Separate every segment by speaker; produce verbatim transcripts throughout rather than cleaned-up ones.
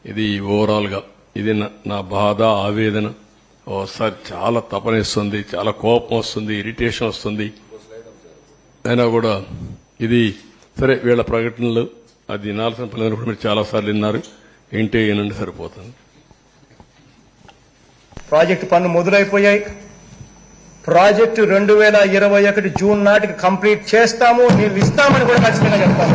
Speaker 1: ఇది ఓవరాల్ గా ఇది నా బాధ ఆవేదన. ఓసారి చాలా తపనిస్తుంది, చాలా కోపం వస్తుంది, ఇరిటేషన్ వస్తుంది. అయినా కూడా ఇది సరే వీళ్ళ ప్రకటనలు అది వినాల్సిన పని కూడా మీరు చాలా సార్లు విన్నారు. ఏంటి ఏనండి సరిపోతుంది.
Speaker 2: ప్రాజెక్టు పనులు మొదలైపోయాయి. ప్రాజెక్టు రెండు వేల ఇరవై ఒకటి జూన్ నాటికి కంప్లీట్ చేస్తాము, నీళ్లు ఇస్తామని కూడా ఖచ్చితంగా చెప్తాము.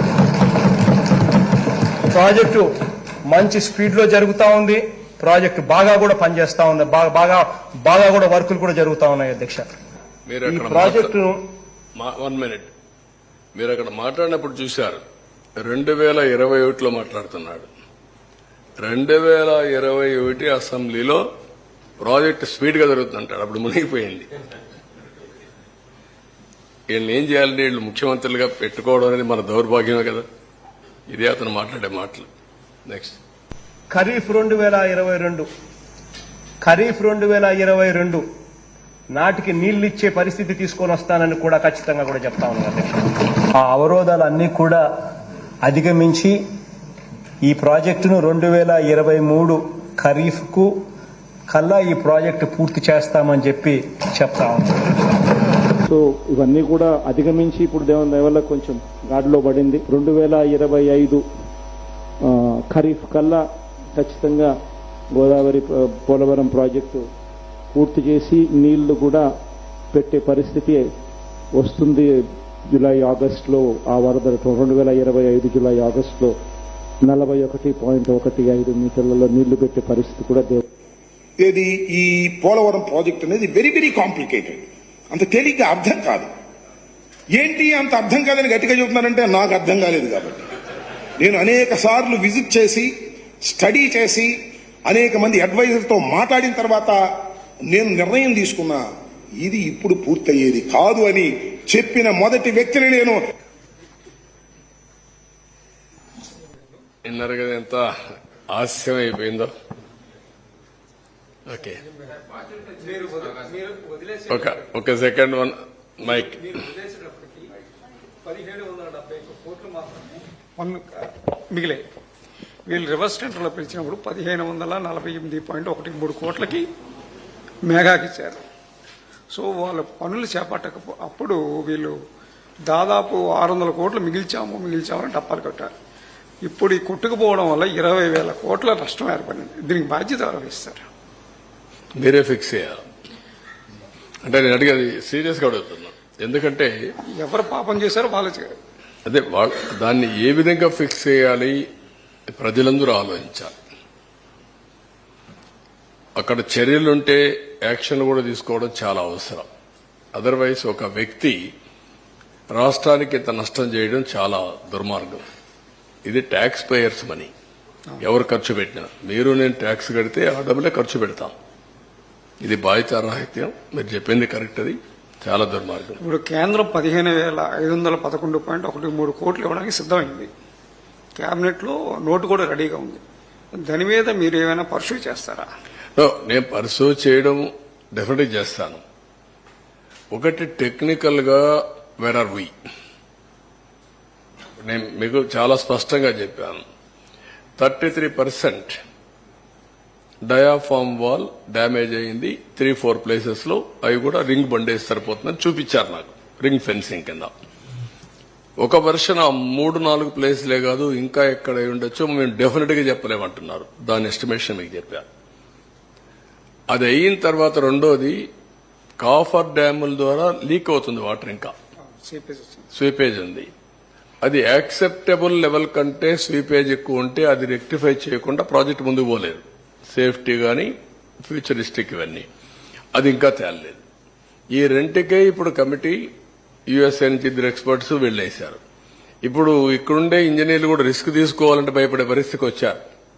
Speaker 2: ప్రాజెక్టు మంచి స్పీడ్ లో జరుగుతా ఉంది. ప్రాజెక్టు బాగా కూడా పనిచేస్తా ఉంది. బాగా బాగా బాగా కూడా వర్కులు కూడా జరుగుతా ఉన్నాయి అధ్యక్ష. ఈ ప్రాజెక్టు
Speaker 1: వన్ మినిట్ మీరు అక్కడ మాట్లాడినప్పుడు చూశారు. రెండు వేల ఇరవై ఒకటిలో మాట్లాడుతున్నాడు. రెండు వేల ఇరవై ఒకటి అసెంబ్లీలో ప్రాజెక్టు స్పీడ్ గా జరుగుతుందంటాడు. అప్పుడు మునిగిపోయింది. వీళ్ళని ఏం చేయాలంటే వీళ్ళు ముఖ్యమంత్రులుగా పెట్టుకోవడం అనేది మన దౌర్భాగ్యమే కదా. ఇదే అతను మాట్లాడే మాటలు. నెక్స్ట్
Speaker 2: ఖరీఫ్ రెండు వేల ఇరవై రెండు ఖరీఫ్ రెండు వేల ఇరవై రెండు నాటికి నీళ్లు ఇచ్చే పరిస్థితి తీసుకొని వస్తానని కూడా ఖచ్చితంగా కూడా చెప్తా ఉన్నాను అధ్యక్ష. ఆ అవరోధాలన్నీ కూడా అధిగమించి ఈ ప్రాజెక్టును రెండు వేల ఇరవై మూడు ఖరీఫ్ కు కల్లా ఈ ప్రాజెక్టు పూర్తి చేస్తామని చెప్పి చెప్తా ఉన్నాను.
Speaker 3: సో ఇవన్నీ కూడా అధిగమించి ఇప్పుడు దేవుని దయ వల్ల కొంచెం గాడిలో పడింది. రెండు వేల ఇరవై ఐదు ఖరీఫ్ కల్లా ఖచ్చితంగా గోదావరి పోలవరం ప్రాజెక్టు పూర్తి చేసి నీళ్లు కూడా పెట్టే పరిస్థితి వస్తుంది. జూలై ఆగస్టులో ఆ వరద రెండు వేల ఇరవై ఐదు జూలై ఆగస్టులో నలభై ఒకటి పాయింట్ ఒకటి ఐదు మీటర్లలో నీళ్లు పెట్టే పరిస్థితి కూడా
Speaker 4: ఇది ఈ పోలవరం ప్రాజెక్ట్ అనేది వెరీ వెరీ కాంప్లికేటెడ్. అంత తేలిగ్గా అర్థం కాదు. ఏంటి అంత అర్థం కాదని గట్టిగా చెబుతున్నారంటే నాకు అర్థం కాలేదు కాబట్టి నేను అనేక సార్లు విజిట్ చేసి స్టడీ చేసి అనేక మంది అడ్వైజర్తో మాట్లాడిన తర్వాత నేను నిర్ణయం తీసుకున్నా ఇది ఇప్పుడు పూర్తయ్యేది కాదు అని చెప్పిన మొదటి వ్యక్తిని నేను.
Speaker 1: విన్నారు కదా ఎంత ఆలస్యం అయిపోయిందో. ఓకే ఒక ఒక సెకండ్ వన్ మైక్.
Speaker 5: పదిహేడు వందల డెబ్బై ఒక్క కోట్లు మాత్రమే పన్ను మిగిలాయి. వీళ్ళు రివర్స్ టెండర్లో పిలిచినప్పుడు పదిహేను వందల నలభై ఎనిమిది పాయింట్ ఒకటి మూడు కోట్లకి మేఘాకి ఇచ్చారు. సో వాళ్ళు పనులు చేపట్టకపో అప్పుడు వీళ్ళు దాదాపు ఆరు వందల కోట్లు మిగిల్చాము మిగిల్చామని డప్పాలు కట్టారు. ఇప్పుడు ఈ కొట్టుకుపోవడం వల్ల ఇరవై వేల కోట్ల నష్టం ఏర్పడింది. దీనికి బాధ్యత వహిస్తారు.
Speaker 1: మీరే ఫిక్స్ చేయాలి అంటే నేను అడిగేది సీరియస్ గా అడుగుతున్నా. ఎందుకంటే
Speaker 5: ఎవరు పాపం చేశారో వాళ్ళు
Speaker 1: అదే వాళ్ళు దాన్ని ఏ విధంగా ఫిక్స్ చేయాలి ప్రజలందరూ ఆలోచించాలి. అక్కడ చర్యలుంటే యాక్షన్ కూడా తీసుకోవడం చాలా అవసరం. అదర్వైజ్ ఒక వ్యక్తి రాష్ట్రానికి ఇంత నష్టం చేయడం చాలా దుర్మార్గం. ఇది ట్యాక్స్ పేయర్స్ మనీ. ఎవరు ఖర్చు పెట్టినా మీరు నేను ట్యాక్స్ కడితే ఆ డబ్బులే ఖర్చు పెడతాం. ఇది బాధ్యతారాహిత్యం. మీరు చెప్పింది కరెక్ట్. అది చాలా దుర్మార్గం.
Speaker 5: ఇప్పుడు కేంద్రం పదిహేను వేల ఐదు వందల పదకొండు పాయింట్ ఒకటి మూడు కోట్లు ఇవ్వడానికి సిద్ధమైంది. కేబినెట్ లో నోటు కూడా రెడీగా ఉంది. దాని మీద మీరు ఏమైనా పర్సూ చేస్తారా?
Speaker 1: నేను పర్సూ చేయడం డెఫినెట్గా చేస్తాను. ఒకటి టెక్నికల్ గా వేర్ ఆర్ వి నేను మీకు చాలా స్పష్టంగా చెప్పాను. Thirty three percent diaphragm wall damage అయింది. త్రీ ఫోర్ ప్లేసెస్ లో అవి కూడా రింగ్ బండేసి సరిపోతుందని చూపించారు నాకు, రింగ్ ఫెన్సింగ్ కింద. ఒక వర్షన్ ఆ మూడు నాలుగు ప్లేస్లే కాదు ఇంకా ఎక్కడ ఉండొచ్చో మేము డెఫినెట్ గా చెప్పలేమంటున్నారు. దాని ఎస్టిమేషన్ మీకు చెప్పారు. అది అయిన తర్వాత రెండోది కాఫర్ డ్యాముల ద్వారా లీక్ అవుతుంది వాటర్. ఇంకా స్వీపేజ్ ఉంది. అది యాక్సెప్టబుల్ లెవెల్ కంటే స్వీపేజ్ ఎక్కువ ఉంటే అది రెక్టిఫై చేయకుండా ప్రాజెక్ట్ ముందుకు పోలేదు. సేఫ్టీ గానీ ఫ్యూచరిస్టిక్ ఇవన్నీ అది ఇంకా తేలలేదు. ఈ రెంటికే ఇప్పుడు కమిటీ యుఎస్ఏ నుంచి ఇద్దరు ఎక్స్పర్ట్స్ వెళ్లేశారు. ఇప్పుడు ఇక్కడుండే ఇంజనీర్లు కూడా రిస్క్ తీసుకోవాలంటే భయపడే పరిస్థితికి వచ్చారు.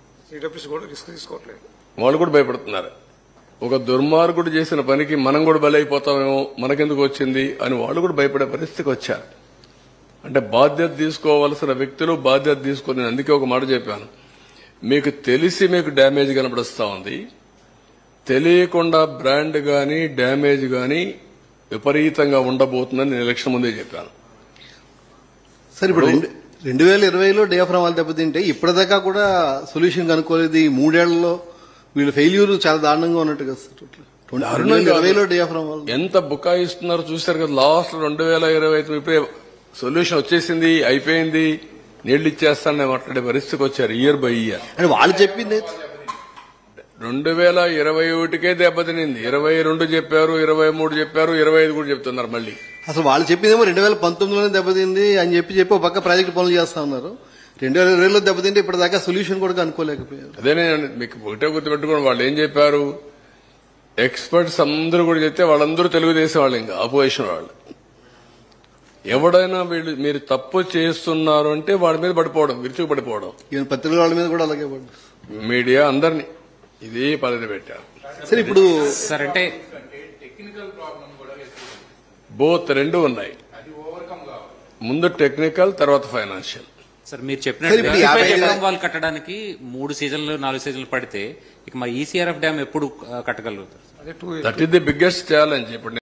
Speaker 1: వాళ్ళు కూడా భయపడుతున్నారు. ఒక దుర్మార్గుడు చేసిన పనికి మనం కూడా బలైపోతామేమో, మనకెందుకు వచ్చింది అని వాళ్ళు కూడా భయపడే పరిస్థితికి వచ్చారు. అంటే బాధ్యత తీసుకోవాల్సిన వ్యక్తులు బాధ్యత తీసుకుని, అందుకే ఒక మాట చెప్పాను, మీకు తెలిసి మీకు డ్యామేజ్ కనబడుస్తా ఉంది, తెలియకుండా బ్రాండ్ గాని డ్యామేజ్ గాని విపరీతంగా ఉండబోతుందని నేను ఎలక్షన్ ముందే చెప్పాను.
Speaker 6: సార్ ఇప్పుడు రెండు వేల ఇరవైలో డియాఫ్రామ్ వాళ్ళు దెబ్బతింటే ఇప్పటిదాకా కూడా సొల్యూషన్ కనుక్కోలేదు. ఈ మూడేళ్లలో వీళ్ళ ఫెయిల్యూర్ చాలా దారుణంగా ఉన్నట్టు కదా సార్. రెండు వేల ఇరవైలో డియాఫ్రామ్ వాళ్ళు
Speaker 1: ఎంత బుకాయిస్తున్నారో చూశారు కదా. లాస్ట్ రెండు వేల ఇరవై ఐదు ఇప్పుడే సొల్యూషన్ వచ్చేసింది, అయిపోయింది, నీళ్లు ఇచ్చేస్తానని మాట్లాడే పరిస్థితికి వచ్చారు ఇయర్ బై ఇయర్.
Speaker 6: అని వాళ్ళు చెప్పింది
Speaker 1: రెండు వేల ఇరవై ఒకటికే దెబ్బతినింది. ఇరవై రెండు చెప్పారు, ఇరవై మూడు చెప్పారు, ఇరవై ఐదు కూడా చెప్తున్నారు మళ్ళీ.
Speaker 6: అసలు వాళ్ళు చెప్పిందేమో రెండు వేల పంతొమ్మిదిలోనే దెబ్బతింది అని చెప్పి చెప్పి ఒక పక్క ప్రాజెక్టు పనులు చేస్తా ఉన్నారు. రెండు వేల ఇరవైలో దెబ్బతింటే ఇప్పటిదాకా సొల్యూషన్ కూడా అనుకోలేకపోయారు.
Speaker 1: అదే నేను మీకు ఒకటే గుర్తుపెట్టుకోండి, వాళ్ళు ఏం చెప్పారు, ఎక్స్పర్ట్స్ అందరూ కూడా చెప్తే వాళ్ళందరూ తెలుగుదేశం వాళ్ళు, ఇంకా అపోజిషన్ వాళ్ళు. ఎవడైనా వీళ్ళు మీరు తప్పు చేస్తున్నారు అంటే వాళ్ళ మీద పడిపోవడం, విరుచుకు పడిపోవడం.
Speaker 6: ఈవెన్ పత్రికల వాళ్ళ మీద కూడా అలాగే పడ్డారు.
Speaker 1: మీడియా అందరినీ ఇదే పద్ధతి పెట్టారు.
Speaker 6: సరే ఇప్పుడు
Speaker 7: సార్ అంటే
Speaker 1: బోత్ రెండు ఉన్నాయి, ముందు టెక్నికల్ తర్వాత ఫైనాన్షియల్.
Speaker 7: సార్ మీరు
Speaker 6: సార్, ఇప్పుడు యాభై
Speaker 7: చెప్పినట్టు
Speaker 6: ఐదు-
Speaker 7: ఎకరం వాళ్ళు కట్టడానికి మూడు సీజన్లు నాలుగు సీజన్లు పడితే ఇక మరి ఈసీఆర్ఎఫ్ డ్యామ్ ఎప్పుడు ఆ, కట్టగలుగుతారు?
Speaker 5: అదే to
Speaker 1: that is the biggest challenge ఇప్పుడు.